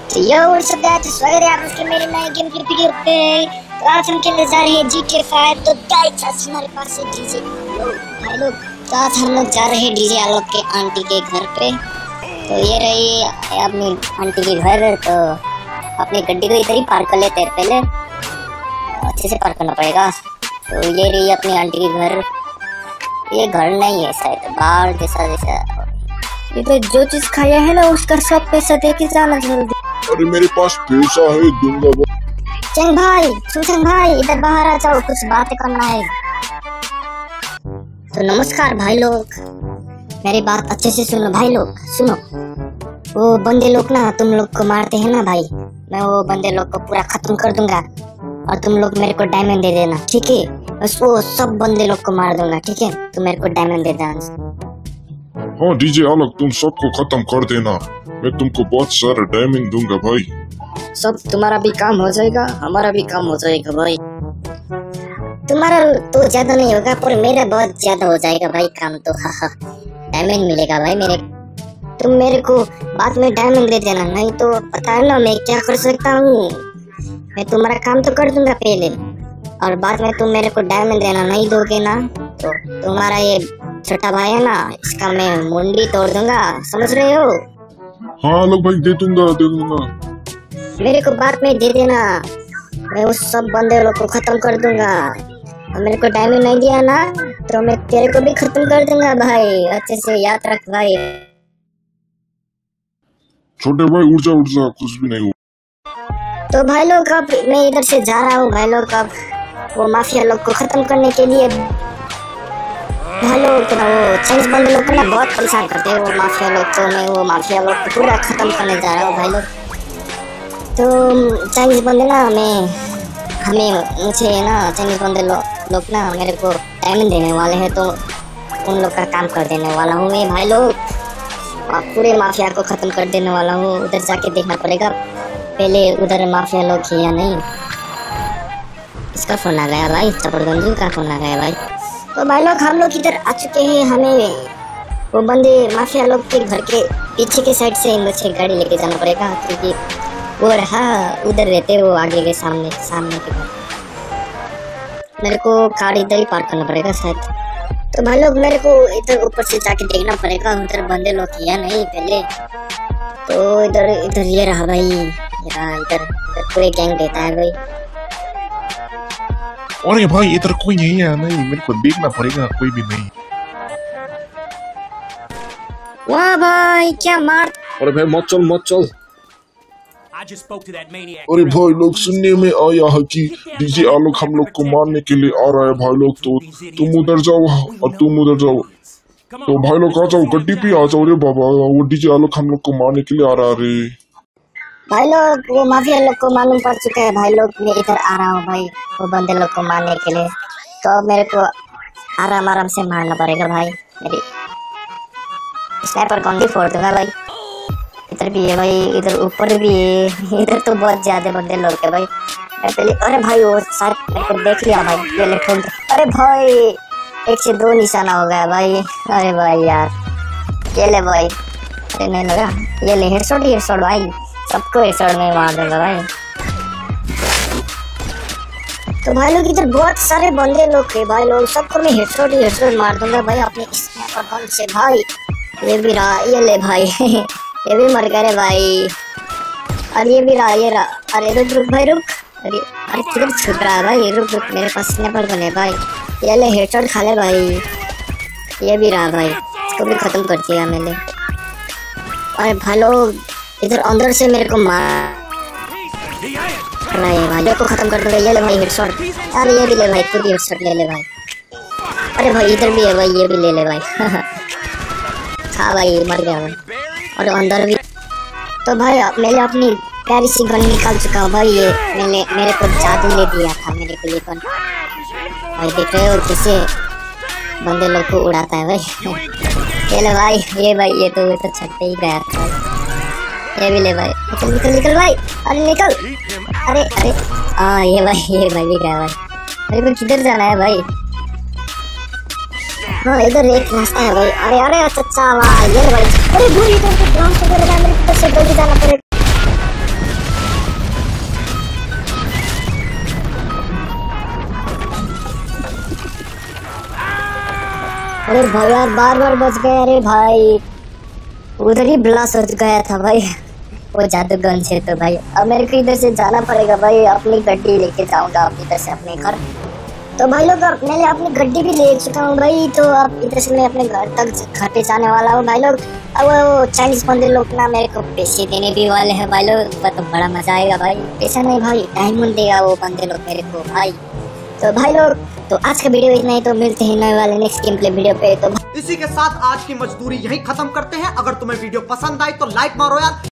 स्वागत है आपके मेरे नए गेम प्ले वीडियो पे। तो आज हम खेलने जा रहे हैं GTA 5। तो गाइस आज हमारे पास है डीजे भाई लोग। तो आज हम लोग जा रहे हैं डीजे आलोक के आंटी के घर पे। तो ये रही अपनी आंटी के घर। तो अपनी गड्डी को इधर ही पार्क कर लेते हैं, पहले अच्छे से पार्क करना पड़ेगा। तो ये रही अपनी आंटी के घर। ये घर नहीं है शायद, बाहर जैसा ये तो जो चीज खाया है ना उसका सब पैसा दे के जाना जल्दी। अरे मेरे पास पैसा है, दूंगा। चंग भाई इधर बाहर आ जाओ, कुछ बातें करना है। तो नमस्कार भाई लोग, मेरी बात अच्छे से सुनो भाई लोग, सुनो। वो बंदे लोग ना तुम लोग को मारते हैं ना भाई, मैं वो बंदे लोग को पूरा खत्म कर दूंगा और तुम लोग मेरे को डायमंड दे देना, ठीक है? बस वो सब बंदे लोग को मार दूंगा, ठीक है? तो मेरे को डायमंड दे देना। हाँ डीजे आलोक, तुम सबको खत्म कर देना, मैं तुमको बहुत सारा डायमंड दूंगा भाई। सब तुम्हारा भी काम हो जाएगा, हमारा भी काम हो जाएगा भाई। तुम्हारा तो ज्यादा नहीं होगा पर मेरा बहुत ज्यादा हो जाएगा भाई काम तो। हाँ डायमंड मिलेगा भाई मेरे। तुम मेरे को बाद में डायमंड दे देना, नहीं तो पता है ना मैं क्या कर सकता हूँ। मैं तुम्हारा काम तो कर दूंगा पहले, और बाद में तुम मेरे को डायमंड देना नहीं दोगे ना तो तुम्हारा ये छोटा भाई है ना, इसका मैं मुंडी तोड़ दूंगा, समझ रहे हो? हाँ आलोक भाई, दे दूंगा। मेरे को बाद में दे देना, मैं उस सब बंदे लोग को खत्म कर दूंगा। और मेरे को डायमंड नहीं दिया ना तो मैं तेरे को भी खत्म कर दूंगा भाई, अच्छे से याद रख भाई। छोटे भाई उठ जा, कुछ भी नहीं हुआ। तो भाई लोग अब मैं इधर से जा रहा हूँ भाई लोग। अब वो माफिया लोग को खत्म करने के लिए भाई लोग तो वो चाइनीज बंदे लोग को ना बहुत परेशान करते हैं वो माफिया लोग। तो मैं वो माफिया लोग को पूरा खत्म करने जा रहा हूँ भाई लोग। तो चाइनीज बंदे ना मुझे ना चाइनीज बंदे लोग ना मेरे को डायमंड देने वाले हैं, तो उन लोग का काम कर देने वाला हूँ मैं भाई लोग। और पूरे माफिया को खत्म कर देने वाला हूँ। उधर जाके देखना पड़ेगा पहले उधर माफिया लोग है या नहीं। इसका फोन आ गया भाई, चपड़गंजी का फोन आ गया भाई। तो भाई लोग हम लोग इधर आ चुके हैं। हमें वो बंदे माफिया लोग के घर के पीछे के साइड से मुझे गाड़ी लेके जाना पड़ेगा, क्योंकि वो रहा उधर रहते वो आगे के सामने के घर। मेरे को कार इधर ही पार्क करना पड़ेगा शायद। तो भाई लोग मेरे को इधर ऊपर से जाके देखना पड़ेगा उधर बंदे लोग या नहीं पहले। तो इधर ये रहा भाई, इधर पूरे गैंग रहता है भाई। अरे भाई इधर कोई नहीं है, नहीं मेरे को देखना पड़ेगा, कोई भी नहीं। वाह भाई क्या मार। अरे भाई मत चल। अरे भाई लोग सुनने में आया है कि डीजे आलोक हम लोग को मारने के लिए आ रहा है भाई लोग। तो तुम उधर जाओ और तुम उधर जाओ। तो भाई लोग आ जाओ, गड्डी पे आ जाओ रे बाबा, वो डीजे आलोक हम लोग को मारने के लिए आ रहा है रे। भाई लोग वो माफिया लोग को मालूम पड़ चुका है भाई लोग, मैं इधर आ रहा हूँ भाई वो बंदे लोग को मारने के लिए। तो मेरे को आराम से मारना पड़ेगा भाई। मेरी स्नाइपर गन भी फोड़ दूंगा भाई। इधर भी है भाई, इधर ऊपर भी है, इधर तो बहुत ज्यादा बंदे लोग है भाई। पहले अरे भाई वो शायद मेरे को देख लिया भाई, पहले फोन। अरे भाई 1 से 2 निशाना हो गया भाई। अरे भाई यार ये ले भाई, अरे नहीं लगा, ये ले हेडशॉट भाई, सबको हेडशॉट में मार दूंगा भाई। तो भाई लोग इधर बहुत सारे बंदे लोग है भाई लोग, सबको मैं हेडशॉट मार दूंगा भाई अपने स्नाइपर गन से भाई। ये भी रहा, ये ले भाई ये भी मर गए भाई। और ये भी रहा, ये रहा। अरे रुक भाई रुक। अरे किधर छुप रहा है भाई, रुक मेरे पास स्नाइपर गन है भाई। ये ले हेडशॉट खा ले भाई। ये भी रहा भाई, इसको भी खत्म कर दिया मैंने। अरे भाई लोग इधर अंदर से मेरे को मार रहा है भाई, को खत्म कर दूंगा। ये ले भाई हेडशॉट। अरे ये भी ले भाई, तू भी हेडशॉट ले ले भाई। अरे भाई इधर भी है भाई, ये भी ले ले भाई हाँ भाई मर गया भाई। और अंदर भी। तो भाई मैंने अपनी प्यारी सी गन निकाल चुका हूँ भाई। ये मेरे को जादू ले दिया था मेरे को ये गन भाई। देख रहे हो कैसे बंदे लोग को उड़ाता है भाई ये ले भाई, ये तो छट्टे ही गया था भाई। ये भी ले भाई, निकल भाई। अरे निकल। अरे ये भाई भी गया भाई। मेरे को किधर जाना है भाई? हाँ इधर एक रास्ता है भाई। अरे अच्छा भाई, ये भाई। अरे दूर इधर से ग्राउंड से मेरे को जल्दी जाना पड़ेगा। अरे भाई यार बार बार बच गए। अरे भाई उधर ही ब्लास्ट हो गया था भाई वो जादूगन से। तो भाई अब मेरे को इधर से जाना पड़ेगा भाई, अपनी गड्डी लेके जाऊंगा अब इधर से अपने घर। तो भाई लोग अपने लिए अपनी गड्डी भी ले चुका हूँ भाई। तो अब इधर से मैं अपने घर तक घर पे जाने वाला हूँ भाई लोग। अब वो चाइनीज बंदे लोग ना मेरे को पैसे देने भी वाले हैं भाई लोग, तो बड़ा मजा आएगा भाई। पैसा नहीं भाई डायमंड देगा वो बंदे लोग मेरे को भाई। तो भाई लोग तो आज का वीडियो इतना ही, तो मिलते हैं नए वाले नेक्स्ट गेम प्ले वीडियो पे। तो इसी के साथ आज की मजदूरी यहीं खत्म करते हैं। अगर तुम्हें वीडियो पसंद आई तो लाइक मारो यार।